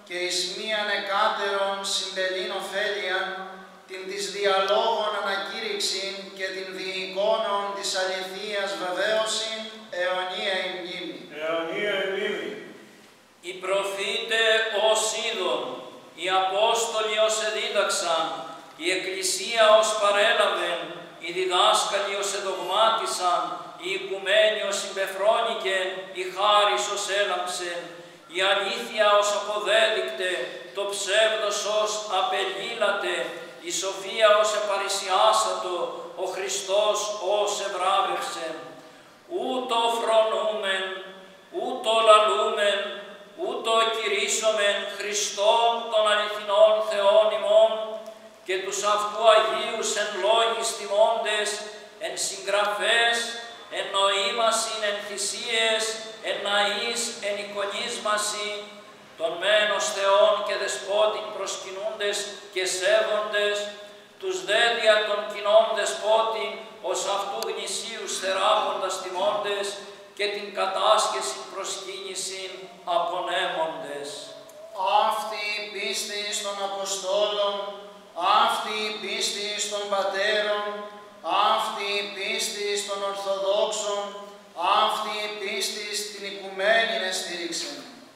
και εις μίαν εκάτερον συντελήν ωφέλιαν, την της διαλόγων ανακήρυξην και την διεικόνων της αληθείας βεβαίωσιν, αιωνία η μνήμη. Αιωνία η μνήμη. Οι προφήτε ως είδον, οι Απόστολοι ως εδίδαξαν, η Εκκλησία ως παρέλαβεν, οι διδάσκαλοι ως εδογμάτισαν, η οικουμένη ως συμπεφρόνικεν, η χάρις ως έλαμψεν, η αλήθεια ως αποδέδεικτε, το ψεύδος ως απελήλατε, η σοφία ως επαρισιάσατο, ο Χριστός ως ευράβευσεν. Ούτω φρονούμεν, ούτω λαλούμεν, ούτω κηρύσσομεν Χριστόν των αληθινών Θεών ημών και τους αυτού Αγίους εν λόγοις τιμώντες, εν συγγραφές, εν νοήμασιν, εν θυσίες, εν ναείς, εν εικονίσμασι, των μεν ως Θεόν και δεσπότην προσκυνούντες και σέβοντες, τους δε δια των κοινών δεσπότην ως αυτού γνησίους θεράποντας τιμώντες και την κατάσχεση προσκύνησιν απονέμοντες. Αυτή η πίστη των Αποστόλων, αυτή η πίστη των Πατέρων, αυτή η πίστη των Ορθοδόξων, αυτή η πίστη στην οικουμένην εστήριξεν.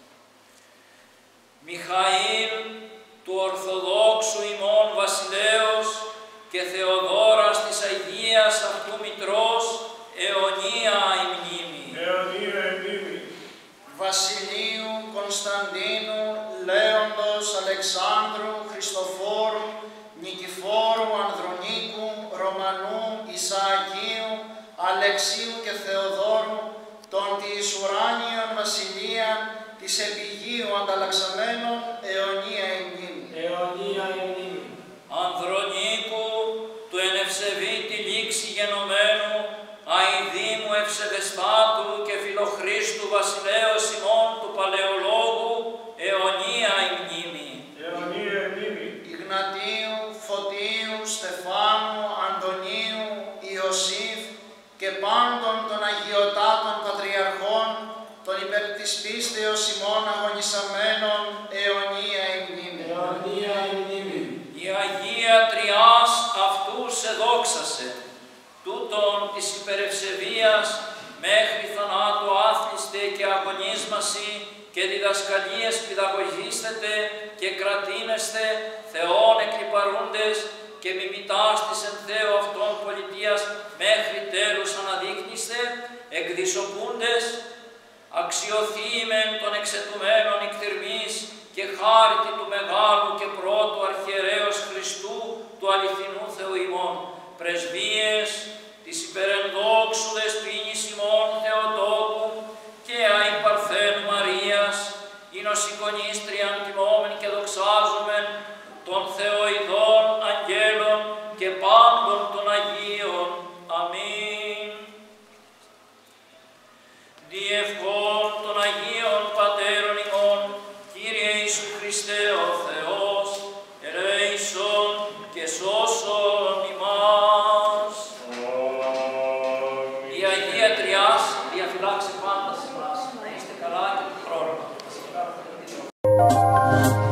Μιχαήλ του Ορθοδόξου ημών βασιλέως και Θεοδόρας της Αγίας αυτού Μητρός, αιωνία η μνήμη. Αιωνία η μνήμη. Βασιλείου, Κωνσταντίνου, Λέοντος, Αλεξάνδρου, Χριστοφόρου, Νικηφόρου, Ανδρονίκου, Ρωμανού, Ισαακίου, Αλεξίου και Θεοδόρου, των της ουράνιων βασιλείαν, της επιγείου ανταλλαξαμένων, αιωνία η μνήμη. Αιωνία η μνήμη. Ανδρονίκου, του εν ευσεβήτη λήξη γενομένου, αηδήμου ευσεβεσπάτου και φιλοχρίστου βασιλέως ημών του Παλαιολόγου, αιωνία η μνήμη. Αιωνία η μνήμη. Ιγνατίου, Φωτίου, Στεφάνου, Αντωνίου, Ιωσήφ και πάντων των αγιωτάτων πατριαρχών, των υπέρ της πίστεως ημών αγωνισαμένων, αιωνία η μνήμη. Αιωνία η μνήμη. Η Αγία Τριάς αυτούς εδόξασε, τούτον της υπερευσεβίας μέχρι θανάτου άθλιστε και αγωνίσμαση και διδασκαλίες πηδαγωγίστετε και κρατήνεστε Θεόν εκλιπαρούντες και μιμητάς της εν Θεό αυτών πολιτείας μέχρι τέλους αναδείκνυστε, εκδισοπούντες, αξιοθήμεν των εξετουμένων νυχθυρμής και χάρτη του Μεγάλου και Πρώτου Αρχιερέως Χριστού του αληθινού Θεού ημών, πρεσβείες της υπερενδόξου δεσποίνης ημών Θεοτόκου και αι Παρθένου Μαρίας, είνος εικονίστριαν τιμώμεν και δοξάζομεν των Θεοειδών αγγέλων και πάντων των Αγίων. Αμήν. Διευχών των Αγίων Πατέρων ημών, Κύριε Ιησού Χριστέ ο Θεός, ελέησον και σώσον ημάς. Η Αγία Τριάς διαφυλάξει πάντα σε εμάς. Να είστε καλά και του χρόνου.